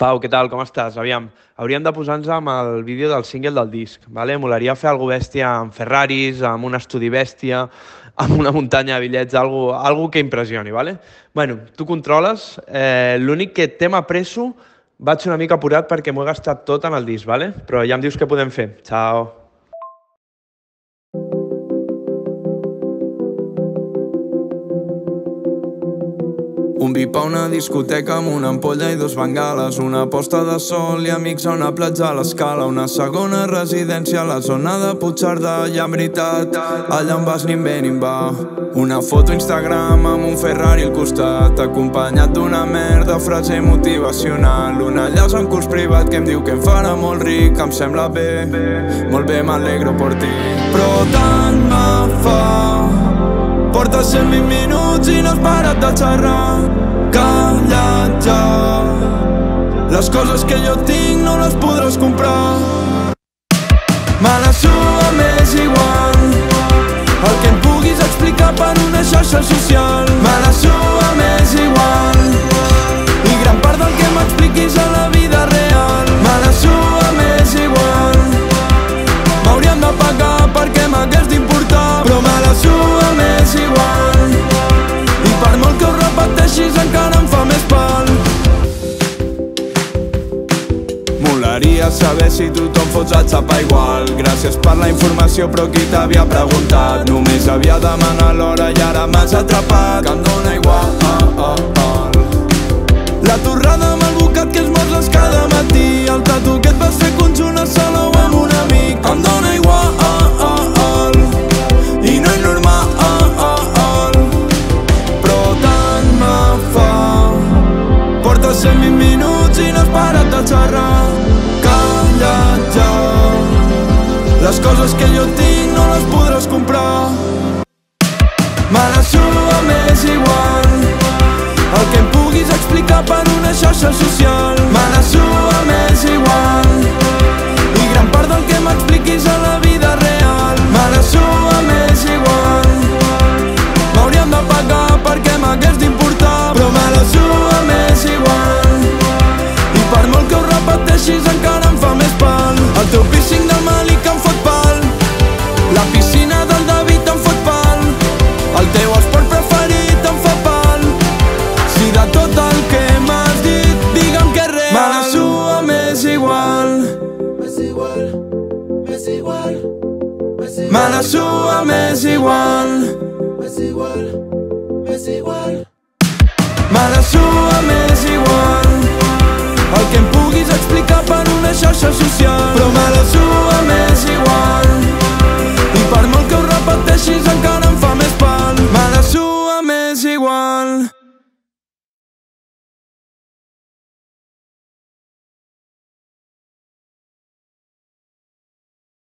Pau, què tal? Com estàs? Aviam, hauríem de posar-nos amb el vídeo del single del disc, ¿vale? Molaria fer alguna bèstia amb Ferraris, amb un estudi bèstia, amb una muntanya de bitllets, algo que impressioni, ¿vale? Bueno, tu controles. L'únic que tema presso vaig una mica apurat perquè m'ho he gastat tot en el disc, ¿vale? Però ja em dius què podem fer. Ciao. Un VIP a una discoteca amb una ampolla i dos bengales, una posta de sol i amics a una platja a l'Escala, una segona residència a la zona de Puigcerdà. I en veritat, allà on vas ni bé ni va. Una foto Instagram amb un Ferrari al costat, acompanyat d'una merda frase motivacional. Un enllaç en curs privat que em diu que em farà molt ric. Em sembla bé, molt bé, m'alegro per ti. Però tant me fa. Portes 120 minuts i no has parat de xerrar. Calla't ja. Les coses que jo tinc no les podràs comprar. Me la suda m'és igual el que em puguis explicar per una xarxa social. Me la suda m'és igual i gran part del que m'expliquis a la vida real. Me la suda m'és igual. M'haurien de pagar perquè m'hagués d'importar, però me la suda m'és igual i per molt que ho repeteixis encara em fa més pal. Molaria saber si tothom fots el xapa igual. Gràcies per la informació, però qui t'havia preguntat? Només havia demanat l'hora i ara m'has atrapat. Que em dóna igual. La torrada amb el bocat que esmorzes cada matí, el tatu que et vas fer conjunt a Salou amb un amic. Em dóna igual i no és normal, però tant me fa. Portes 120 minuts i no has parat de xerrar. Calla't ja. Les coses que jo tinc no les podràs comprar. Me la suda m'és igual el que em puguis explicar per una xarxa social. Me la suda m'és igual i gran part del que m'expliquis a la vida real. Me la suda m'és igual. M'haurien de pagar perquè m'hagués d'importar, però me la suda m'és igual i per molt que ho repeteixis encara em fa més pal. El teu piercing del Malik em fot pal, la piscina del David em fot pal, el teu esport preferit em fa pal. Si de tot el que m'has dit digue'm que és real. Me la suda m'és igual. Me la suda m'és igual. Me la suda